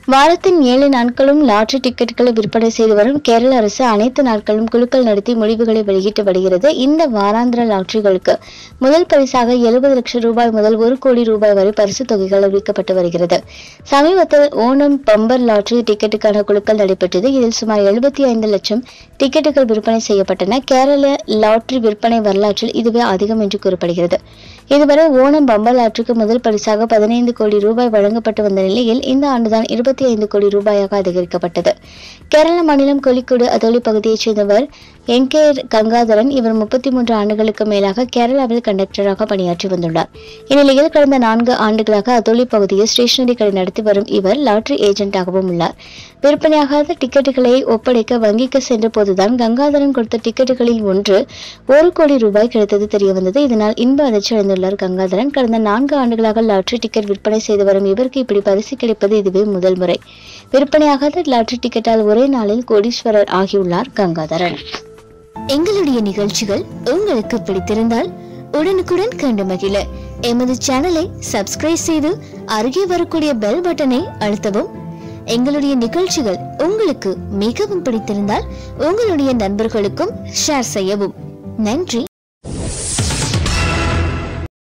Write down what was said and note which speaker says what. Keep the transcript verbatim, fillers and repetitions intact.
Speaker 1: வாரத்தின் ஏழு நாட்களும் லாட்டரி டிக்கெட்டுகளை விற்பனை செய்து வரும் கேரள அரசு அனைத்து நாட்களும் குழுக்கள் நடத்தி முடிவுகளை வெளியிட்டு வருகிறது. இந்த வாராந்திர லாட்டரிகளுக்கு முதல் பரிசாக எழுபது லட்சம் ரூபாய் முதல் ஒரு கோடி ரூபாய் வரை பரிசு தொகைகள் அறிவிக்கப்பட்டு வருகிறது. சமீபத்தில் ஓணம் பம்பர் லாட்டரி டிக்கெட்டுக்கான குழுக்கள் நடைபெற்றது. இதில் சுமார் எழுபத்தி ஐந்து லட்சம் டிக்கெட்டுகள் விற்பனை செய்யப்பட்டன. கேரள லாட்டரி விற்பனை வரலாற்றில் இதுவே அதிகம் என்று கூறப்படுகிறது. இதுவரை ஓணம் பம்பர் லாட்டரிக்கு முதல் பரிசாக பதினைந்து கோடி ரூபாய் வழங்கப்பட்டு வந்த நிலையில் இந்த ஆண்டுதான் இருபத்தி ஐந்து கோடி ரூபாயாக அதிகரிக்கப்பட்டது. கேரள மாநிலம் கோழிக்கோடு அதோலி பகுதியைச் சேர்ந்தவர் என் கே கங்காதரன். இவர் முப்பத்தி மூன்று ஆண்டுகளுக்கு மேலாக கேரளாவில் கண்டக்டராக பணியாற்றி வந்துள்ளார். இந்நிலையில் கடந்த நான்கு ஆண்டுகளாக அதோலி பகுதியில் ஸ்டேஷனரி கடை நடத்தி வரும் இவர் லாட்டரி ஏஜென்டாகவும் உள்ளார். விற்பனையாகாத டிக்கெட்டுகளை ஒப்படைக்க வங்கிக்கு சென்ற போதுதான் கங்காதரன் கொடுத்த டிக்கெட்டுகளில் ஒன்று ஒரு கோடி ரூபாய் கிடைத்தது தெரியவந்தது. இதனால் இன்ப அதிர்ச்சி அடைந்துள்ளார் கங்காதரன். கடந்த நான்கு ஆண்டுகளாக லாட்டரி டிக்கெட் விற்பனை செய்து வரும் இவருக்கு இப்படி பரிசு கிடைப்பது இதுவே முதல் முறை. விற்பனையாகாத லாட்டரி டிக்கெட்டால் ஒரே நாளில் கோடீஸ்வரர் ஆகியுள்ளார் கங்காதரன். எங்களுடைய நிகழ்ச்சிகள் உங்களுக்கு பிடித்திருந்தால் உடனுக்குடன் கண்டு மகிழ எமது சேனலை சப்ஸ்கிரைப் செய்து அருகே வரக்கூடிய பெல் பட்டனை அழுத்தவும். எங்களுடைய நிகழ்ச்சிகள் உங்களுக்கு மிகவும் பிடித்திருந்தால் உங்களுடைய நண்பர்களுக்கும் ஷேர் செய்யவும். நன்றி.